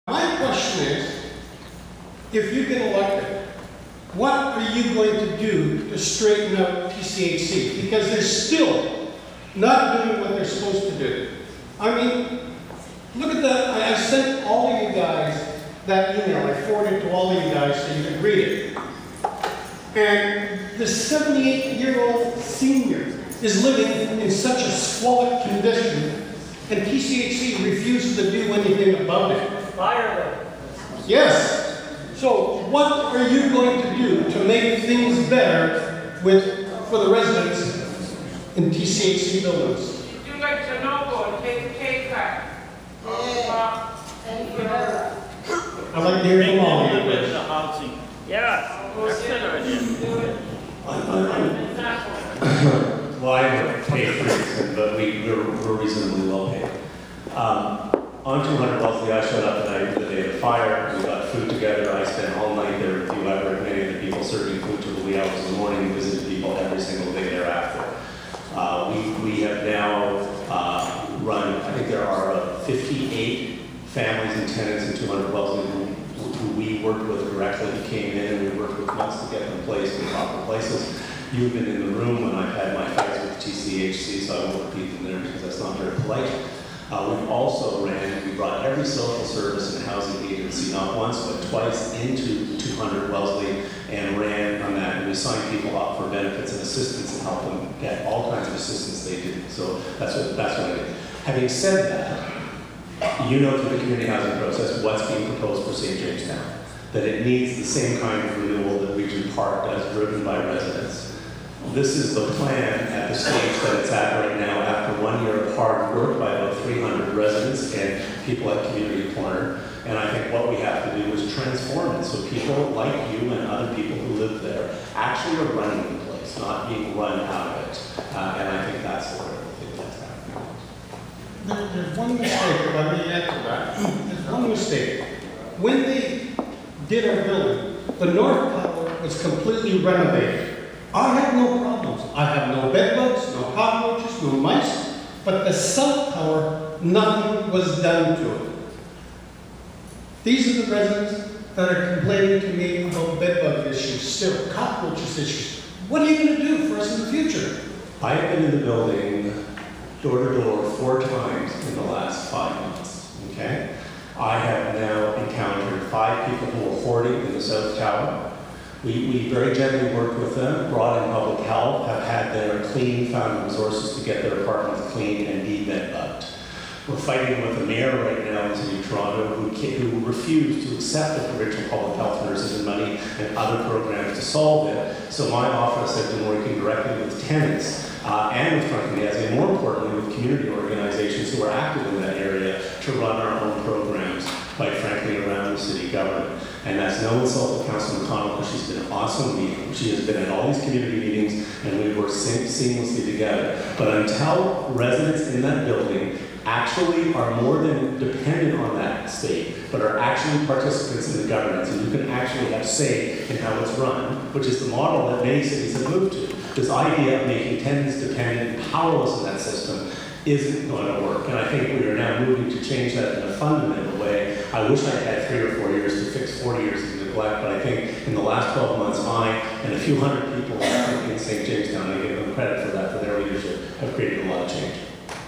My question is, if you get elected, what are you going to do to straighten out PCHC? Because they're still not doing what they're supposed to do. I mean, look at that. I sent all of you guys that email. I forwarded it to all of you guys so you can read it. And the 78-year-old senior is living in such a squalid condition, and PCHC refuses to do anything about it. Fire them. Yes. So what are you going to do to make things better for the residents in TCHC buildings? You like to know and take a pay cut. I'd like to hear from all of you. The housing. Yeah, that's an idea. Well, I haven't paid for it, but we're reasonably well paid. On 200 Wellesley, I showed up the day of the fire. We got food together. I spent all night there with you. I heard many of the people serving food till the wee hours in the morning and visited people every single day thereafter. We have now run, I think there are 58 families and tenants in 200 Wellesley who we worked with directly, who came in, and we worked with months to get them placed in proper places. You've been in the room when I've had my fights with TCHC, so I won't repeat them there because that's not very polite. We've also we brought every social service and housing agency, not once, but twice, into 200 Wellesley and ran on that. And we signed people up for benefits and assistance and helped them get all kinds of assistance they did. So that's what I did. Having said that, you know through the community housing process what's being proposed for St. Jamestown. That it needs the same kind of renewal that Regent Park does, driven by residents. This is the plan at the stage that it's at right now after 1 year of hard work by about 300 residents and people at Community Corner. And I think what we have to do is transform it so people like you and other people who live there actually are running the place, not being run out of it. And I think that's the critical thing that's happening. There's one mistake, let me add to that. There's one mistake. When they did our building, the north tower was completely renovated. I have no problems. I have no bed bugs, no cockroaches, no mice, but the south tower, nothing was done to it. These are the residents that are complaining to me about bed bug issues, still cockroaches issues. What are you going to do for us in the future? I have been in the building door to door 4 times in the last 5 months, okay? I have now encountered 5 people who are hoarding in the south tower. We very gently worked with them, brought in public health, have had their clean, found resources to get their apartments clean and de-bed bugged. We're fighting with the mayor right now in the city of Toronto who refused to accept the provincial public health nurses and money and other programs to solve it. So my office has been working directly with tenants and with Frank and more importantly with community organizations who are active in that area to run our own programs, quite frankly, around the city government. And that's no insult to Councilor McConnell, because she's been awesome. She has been at all these community meetings, and we work seamlessly together. But until residents in that building actually are more than dependent on that state, but are actually participants in the governance, and you can actually have say in how it's run, which is the model that many cities have moved to. This idea of making tenants dependent and powerless in that system isn't going to work. And I think we are now moving to change that in a fundamental way. I wish I had 3 or 4 years to fix 40 years of neglect, but I think in the last 12 months, I and a few hundred people in St. Jamestown, I give them credit for that, for their leadership, have created a lot of change.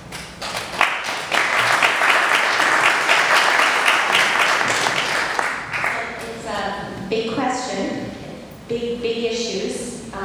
It's a big question, big issues.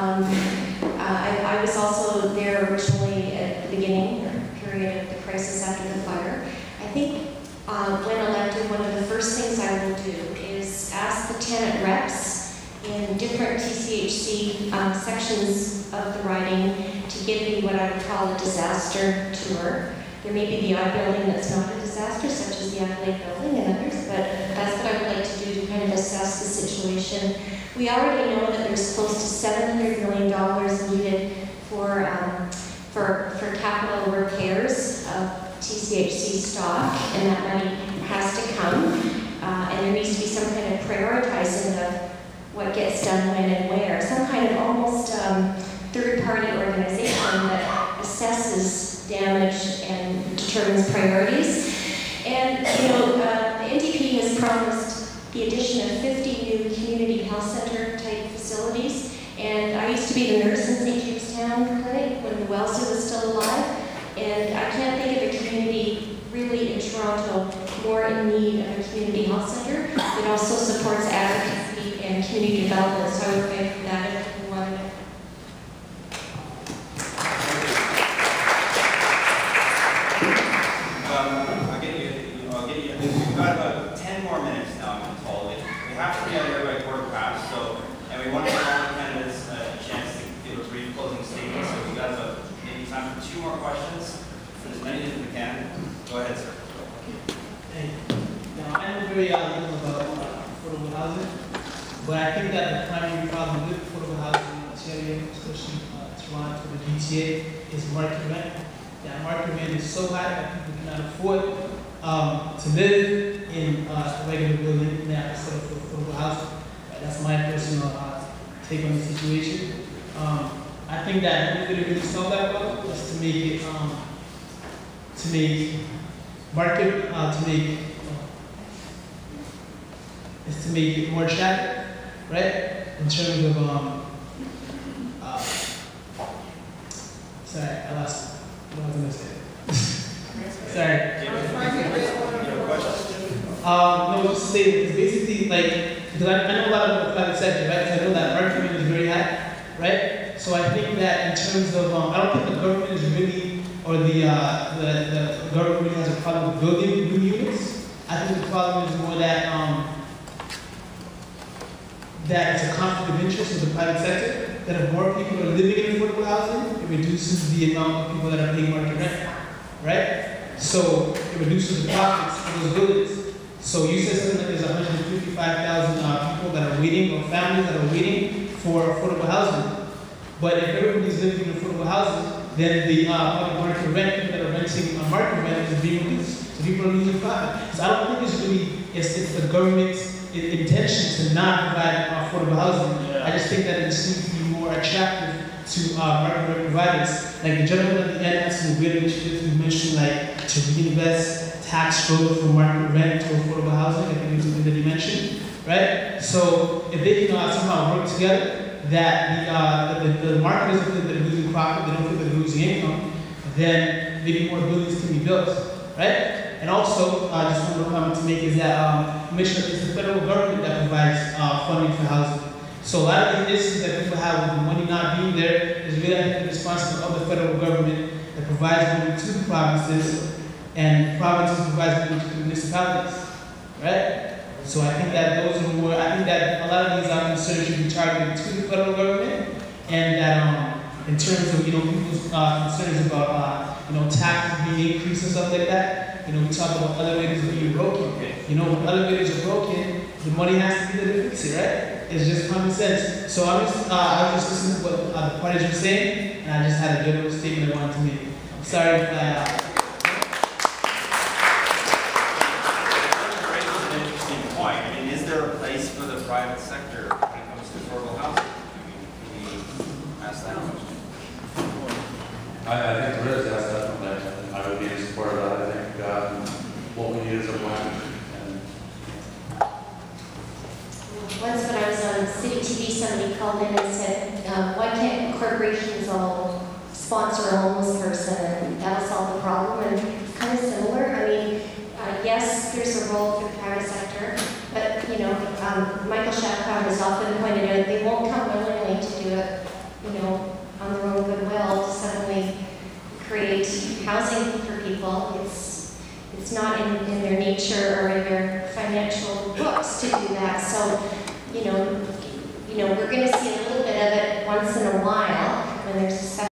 I was also there originally at the beginning, period of the crisis after the fire. I think when elected, one of the first things I will do is ask the tenant reps in different TCHC sections of the riding to give me what I would call a disaster tour. There may be the odd building that's not a disaster, such as the Adelaide building and others, but that's what I would like to do to kind of assess the situation. We already know that there's close to $700 million needed for capital repairs of TCHC stock, and that money has to come. And there needs to be some kind of prioritizing of what gets done when and where. Some kind of almost third-party organization that assesses damage and determines priorities. And, you know, the NDP has has promised the addition of 50 new community health center type facilities. And I used to be the nurse in St. Jamestown Clinic when the Wellesley was still alive. And I can't think of a community really in Toronto more in need of a community health center. It also supports advocacy and community development, so I would pay for that if we wanted it. I'll get you. We've got about 10 more minutes now, I'm told. We have to be out of here by 4:15, so, and we want to give all the candidates a chance to give a brief closing statement, so we got about maybe time for 2 more questions, for as many as we can. Go ahead, sir. Hey, now I know very little about affordable housing, but I think that the primary problem with affordable housing in Ontario, especially Toronto, the GTA, is market rent. That market rent is so high that people cannot afford to live in a regular building now instead of affordable housing. That's my personal take on the situation. I think that the only way to really solve that problem is to make it to make it more attractive, right? In terms of sorry, I lost what I was gonna say. Sorry. Do you have a question? No, just to say, it's basically like, because I know a lot about the private sector, right? Because I know that market rent is very high, right? So I think that in terms of, I don't think the government is really, or the government really has a problem with building new units. I think the problem is more that that it's a conflict of interest with the private sector. That if more people are living in affordable housing, it reduces the amount of people that are paying market rent, right? So it reduces the profits of those buildings. So you said something like there's 155,000 people that are waiting, or families that are waiting for affordable housing. But if everybody's living in affordable housing, then the public market rent, people that are renting market rent is being reduced. So people are losing profit. So I don't think it's really, it's the government's intention to not provide affordable housing. I just think that it seems to be more attractive to market rent providers. Like the gentleman at the end had some great initiatives who mentioned, like to reinvest tax growth from market rent to affordable housing. I think it was something that he mentioned, right? So if they can somehow work together, that the market doesn't feel that they're losing profit, they don't feel that they're losing income, then maybe more buildings can be built, right? And also, just one more comment to make is that make sure it's the federal government that provides funding for housing. So a lot of the issues that people have with the money not being there is really I think the responsibility of the federal government that provides money to the provinces, and provinces provides money to the municipalities, right? So I think that those are more, I think that a lot of these concerns should be targeted to the federal government, and that in terms of, people's concerns about, taxes being increased and stuff like that, we talk about elevators being broken. When elevators are broken, the money has to be there to fix it, right? It's just common sense. So I was just listening to what the parties were saying, and I just had a general statement I wanted to make. I'm sorry if I, Private sector when it comes to affordable housing? Can we ask that question? I think there is, definitely. I would be in support of that. I think what we need is a plan. Once when I was on City TV, somebody called in and said, why can't corporations all sponsor a homeless person and that'll solve the problem? And it's kind of similar. I mean, yes, there's a role for the private sector, but Michael Shapcroft has often pointed out they won't come willingly to do it, on their own goodwill to suddenly create housing for people. It's not in their nature or in their financial books to do that. So, we're going to see a little bit of it once in a while when there's a